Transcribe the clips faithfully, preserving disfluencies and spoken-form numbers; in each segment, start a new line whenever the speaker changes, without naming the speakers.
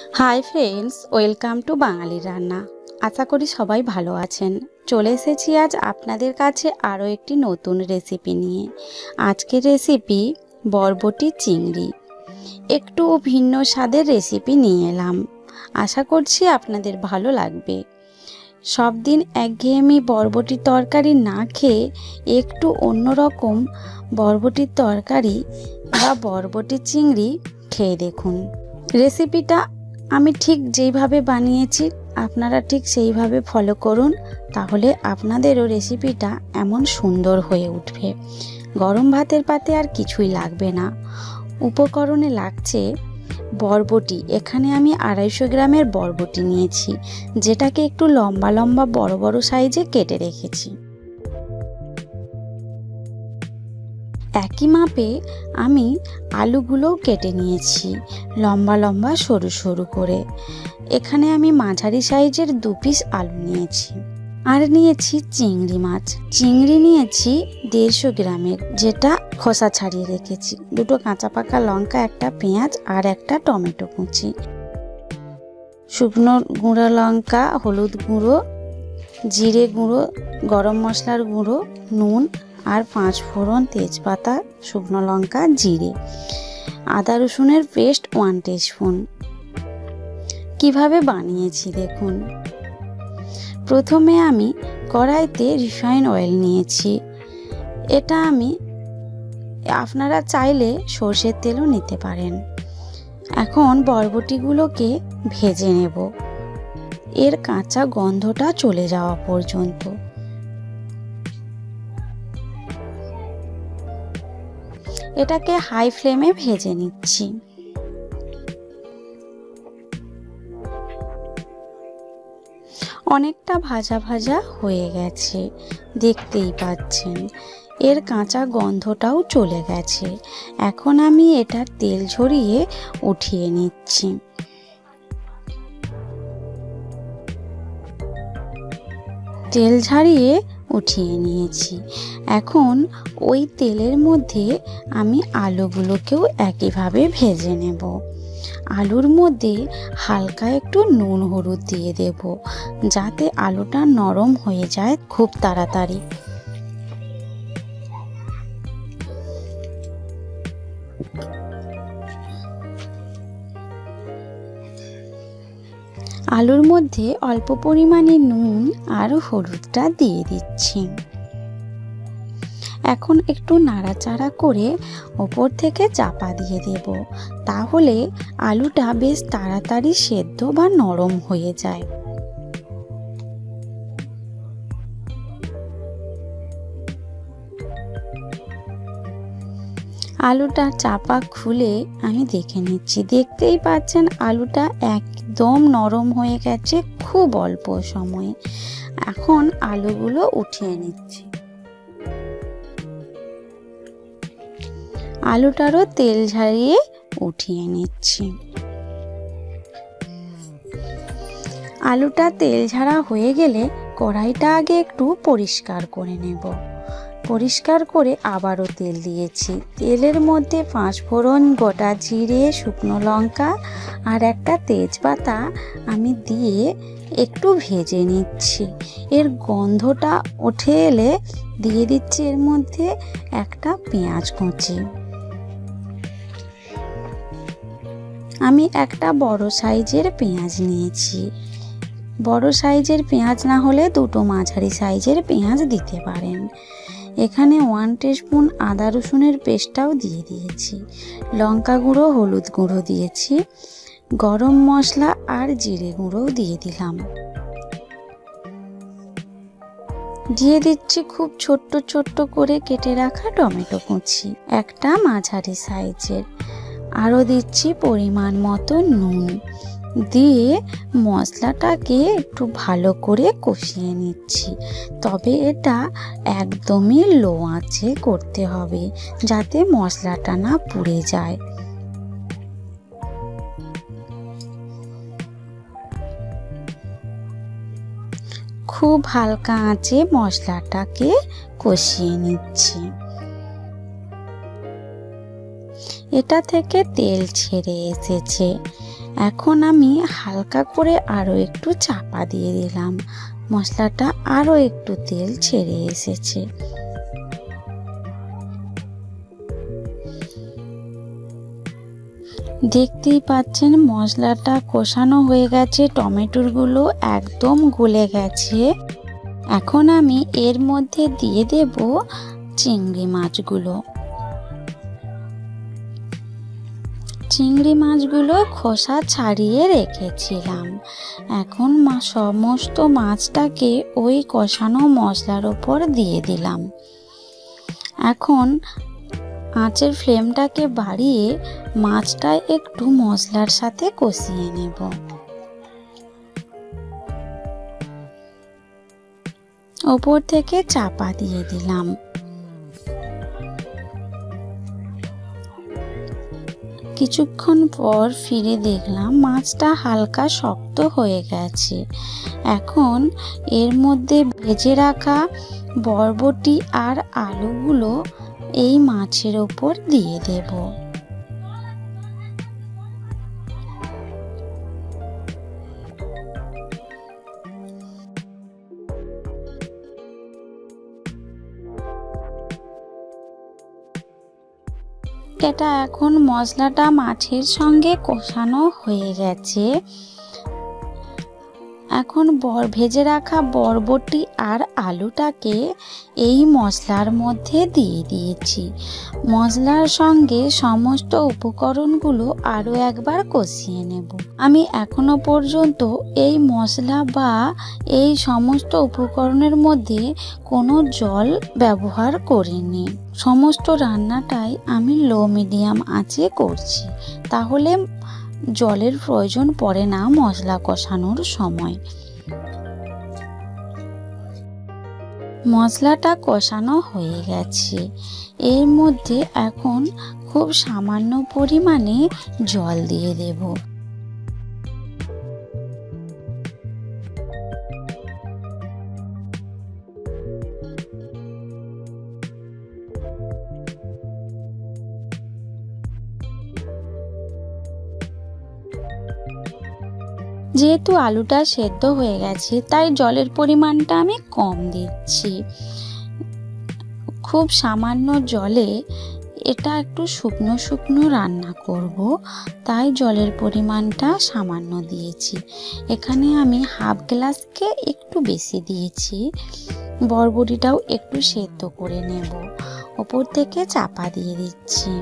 High friends, welcome to Bangali Ranna. আশা করি সবাই ভালো আছেন। চলে এসেছি আজ আপনাদের কাছে আরও একটি নতুন রেসিপি নিয়ে। আজকের রেসিপি বরবটি চিংড়ি। একটু ভিন্ন স্বাদের রেসিপি নিয়ে এলাম, আশা করছি আপনাদের ভালো লাগবে। সব দিন একঘেয়েমি বরবটির তরকারি না খেয়ে একটু অন্যরকম বরবটির তরকারি বা বরবটি চিংড়ি খেয়ে দেখুন। রেসিপিটা আমি ঠিক যেইভাবে বানিয়েছি আপনারা ঠিক সেইভাবে ফলো করুন, তাহলে আপনাদেরও রেসিপিটা এমন সুন্দর হয়ে উঠবে। গরম ভাতের পাতে আর কিছুই লাগবে না। উপকরণে লাগছে বরবটি। এখানে আমি আড়াইশো গ্রামের বরবটি নিয়েছি, যেটাকে একটু লম্বা লম্বা বড় বড় সাইজে কেটে রেখেছি। একই মাপে আমি আলুগুলোও কেটে নিয়েছি লম্বা লম্বা সরু সরু করে। এখানে আমি মাঝারি সাইজের দু পিস আলু নিয়েছি। আর নিয়েছি চিংড়ি মাছ। চিংড়ি নিয়েছি দেড়শো গ্রামের, যেটা খোসা ছাড়িয়ে রেখেছি। দুটো কাঁচা পাকা লঙ্কা, একটা পেঁয়াজ আর একটা টমেটো কুচি, শুকনো গুঁড়ো লঙ্কা, হলুদ গুঁড়ো, জিরে গুঁড়ো, গরম মশলার গুঁড়ো, নুন আর পাঁচ ফোড়ন, তেজপাতা, শুকনো লঙ্কা, জিরে, আদা রসুনের পেস্ট ওয়ান টিস্পুন। কিভাবে বানিয়েছি দেখুন। প্রথমে আমি কড়াইতে রিফাইন অয়েল নিয়েছি। এটা আমি আপনারা চাইলে সর্ষের তেলও নিতে পারেন। এখন বরবটিগুলোকে ভেজে নেব, এর কাঁচা গন্ধটা চলে যাওয়া পর্যন্ত। এটাকে হাই ফ্লেমে ভেজে নিচ্ছি। অনেকটা ভাজা ভাজা হয়ে গেছে, দেখতেই পাচ্ছেন। এর কাঁচা গন্ধটাও চলে গেছে। এখন আমি এটা তেল ঝরিয়ে উঠিয়ে নিচ্ছি। তেল ঝরিয়ে উঠিয়ে নিয়েছি। এখন ওই তেলের মধ্যে আমি আলুগুলোকেও একইভাবে ভেজে নেব। আলুর মধ্যে হালকা একটু নুন হলুদ দিয়ে দেব, যাতে আলুটা নরম হয়ে যায় খুব তাড়াতাড়ি। আলুর মধ্যে অল্প পরিমাণে নুন আর হলুদটা দিয়ে দিচ্ছি। এখন একটু নাড়াচাড়া করে ওপর থেকে চাপা দিয়ে দেব, তাহলে আলুটা বেশ তাড়াতাড়ি সেদ্ধ বা নরম হয়ে যায়। আলুটা চাপা খুলে আমি দেখে নিচ্ছি। দেখতেই পাচ্ছেন আলুটা একদম নরম হয়ে গেছে খুব অল্প সময়ে। এখন আলুগুলো উঠিয়ে নিচ্ছি। আলুটারও তেল ঝরিয়ে উঠিয়ে নিচ্ছি। আলুটা তেল ঝাড়া হয়ে গেলে কড়াইটা আগে একটু পরিষ্কার করে নেব। পরিষ্কার করে আবারও তেল দিয়েছি। তেলের মধ্যে পাঁচ ফোড়ন, গোটা জিরে, শুকনো লঙ্কা আর একটা তেজপাতা আমি দিয়ে একটু ভেজে নিচ্ছি। এর গন্ধটা উঠে এলে দিয়ে দিচ্ছি এর মধ্যে একটা পেঁয়াজ কুচি। আমি একটা বড় সাইজের পেঁয়াজ নিয়েছি। বড় সাইজের পেঁয়াজ না হলে দুটো মাঝারি সাইজের পেঁয়াজ দিতে পারেন। এখানে ওয়ান টিস্পুন আদা রসুনের পেস্টটাও দিয়ে দিয়েছি। লঙ্কা গুঁড়ো, হলুদ গুঁড়ো দিয়েছি। গরম মশলা আর জিরে গুঁড়োও দিয়ে দিলাম। দিয়ে দিচ্ছি খুব ছোট্ট ছোট্ট করে কেটে রাখা টমেটো কুচি, একটা মাঝারি সাইজের। আরও দিচ্ছি পরিমাণ মতো নুন। দিয়ে মশলাটাকে একটু ভালো করে কষিয়ে নিচ্ছি। তবে এটা একদমই লো আঁচে করতে হবে, যাতে মশলাটা না পুড়ে যায়। খুব হালকা আঁচে মশলাটাকে কষিয়ে নিচ্ছি। এটা থেকে তেল ছেড়ে এসেছে। এখন আমি হালকা করে আরও একটু চাপা দিয়ে দিলাম। মশলাটা আরও একটু তেল ছেড়ে এসেছে। দেখতেই পাচ্ছেন মশলাটা কষানো হয়ে গেছে, টমেটোগুলো একদম গলে গেছে। এখন আমি এর মধ্যে দিয়ে দেব চিংড়ি মাছগুলো। চিংড়ি মাছগুলো খোসা ছাড়িয়ে রেখেছিলাম। এখন সমস্ত মাছটাকে ওই কষানো মশলার ওপর দিয়ে দিলাম। এখন আঁচের ফ্লেমটাকে বাড়িয়ে মাছটা একটু মশলার সাথে কষিয়ে নেব। ওপর থেকে চাপা দিয়ে দিলাম। কিছুক্ষণ পর ফিরে দেখলাম মাছটা হালকা শক্ত হয়ে গেছে। এখন এর মধ্যে ভেজে রাখা বরবটি আর আলুগুলো এই মাছের ওপর দিয়ে দেব। এটা এখন মশলাটা মাছের সঙ্গে কষানো হয়ে গেছে। এখন বর ভেজে রাখা বরবটি আর আলুটাকে এই মশলার মধ্যে দিয়ে দিয়েছি। মশলার সঙ্গে সমস্ত উপকরণগুলো আরও একবার কষিয়ে নেব। আমি এখনো পর্যন্ত এই মশলা বা এই সমস্ত উপকরণের মধ্যে কোনো জল ব্যবহার করিনি। সমস্ত রান্নাটাই আমি লো মিডিয়াম আঁচে করছি, তাহলে জলের প্রয়োজন পড়ে না মশলা কষানোর সময়। মশলাটা কষানো হয়ে গেছে। এর মধ্যে এখন খুব সামান্য পরিমাণে জল দিয়ে দেব। যেহেতু আলুটা সেদ্ধ হয়ে গেছে তাই জলের পরিমাণটা আমি কম দিচ্ছি। খুব সামান্য জলে এটা একটু শুকনো শুকনো রান্না করব, তাই জলের পরিমাণটা সামান্য দিয়েছি। এখানে আমি হাফ গ্লাসকে একটু বেশি দিয়েছি। বরবটিটাও একটু সেদ্ধ করে নেব। ওপর থেকে চাপা দিয়ে দিচ্ছি।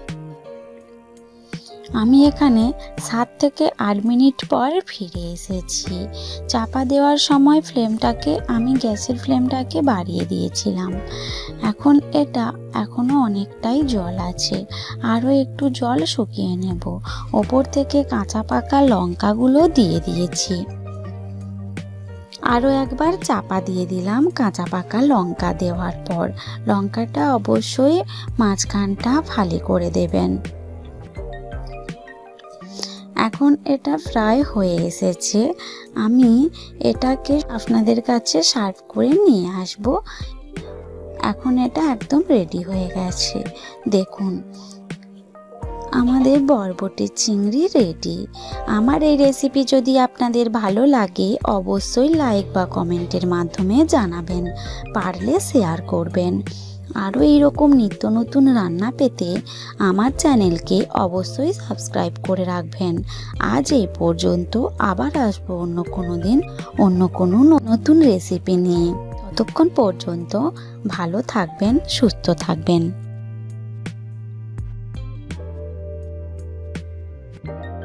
আমি এখানে সাত থেকে আট মিনিট পর ফিরে এসেছি। চাপা দেওয়ার সময় ফ্লেমটাকে আমি গ্যাসের ফ্লেমটাকে বাড়িয়ে দিয়েছিলাম। এখন এটা এখনো অনেকটাই জল আছে, আরও একটু জল শুকিয়ে নেব। ওপর থেকে কাঁচা পাকা লঙ্কাগুলো দিয়ে দিয়েছি। আরও একবার চাপা দিয়ে দিলাম। কাঁচা পাকা লঙ্কা দেওয়ার পর লঙ্কাটা অবশ্যই মাঝখানটা ফালি করে দেবেন। এখন এটা ফ্রাই হয়ে এসেছে। আমি এটাকে আপনাদের কাছে সার্ভ করে নিয়ে আসব। এখন এটা একদম রেডি হয়ে গেছে। দেখুন আমাদের বরবটি চিংড়ি রেডি। আমার এই রেসিপি যদি আপনাদের ভালো লাগে অবশ্যই লাইক বা কমেন্টের মাধ্যমে জানাবেন, পারলে শেয়ার করবেন। আরও এইরকম নিত্য নতুন রান্না পেতে আমার চ্যানেলকে অবশ্যই সাবস্ক্রাইব করে রাখবেন। আজ এই পর্যন্ত, আবার আসবো অন্য কোনো দিন অন্য কোনো নতুন রেসিপি নিয়ে। ততক্ষণ পর্যন্ত ভালো থাকবেন, সুস্থ থাকবেন।